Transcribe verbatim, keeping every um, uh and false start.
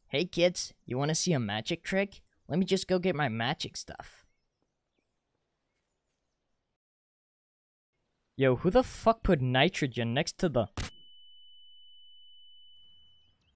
Hey kids, you wanna see a magic trick? Let me just go get my magic stuff. Yo, who the fuck put nitrogen next to the...